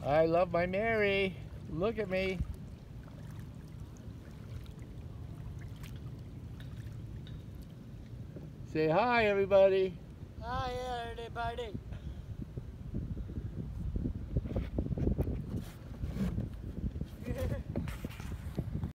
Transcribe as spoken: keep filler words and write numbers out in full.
I love my Mary. Look at me. Say hi, everybody. Hi, everybody.